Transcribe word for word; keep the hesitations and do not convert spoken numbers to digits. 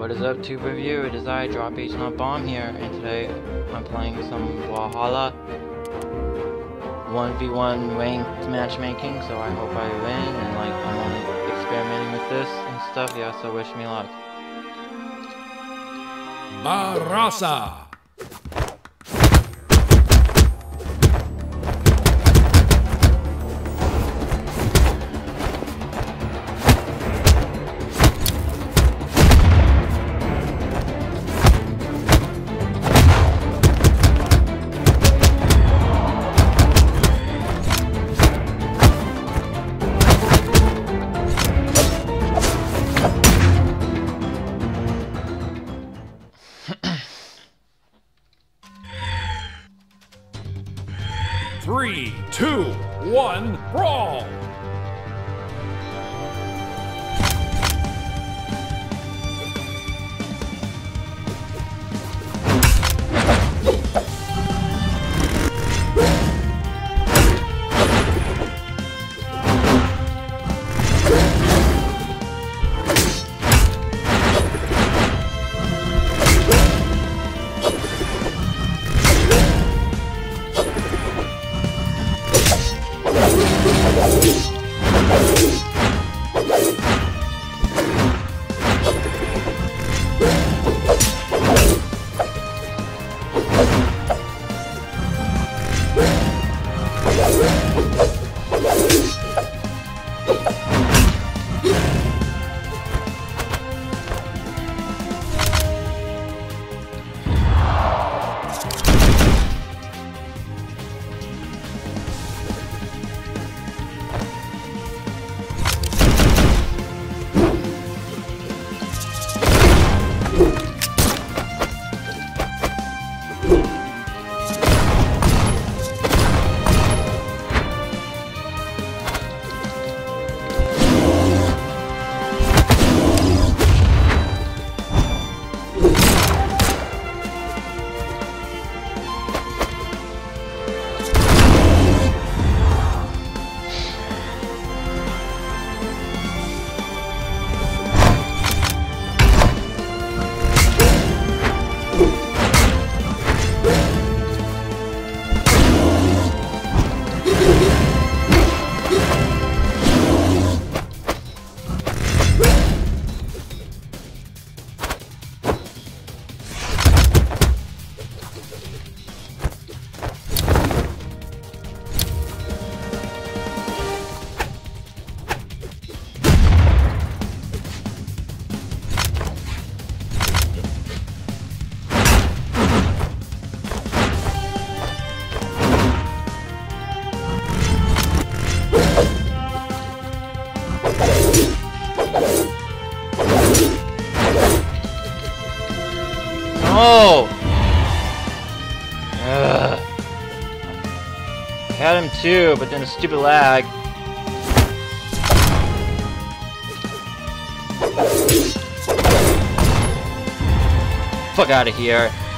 What is up, Tube Review? It is I, Drop H Not Bomb here, and today I'm playing some Brawlhalla one v one ranked matchmaking, so I hope I win, and like, I'm only experimenting with this and stuff, yeah, so wish me luck. Barasa. Three, two, one, brawl! Oh! Ugh. I had him too, but then a stupid lag. Fuck out of here.